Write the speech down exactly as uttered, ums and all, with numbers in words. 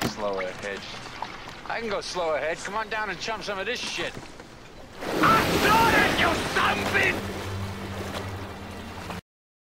Slow ahead. I can go slow ahead. Come on down and chump some of this shit. I saw it, you son of a bitch!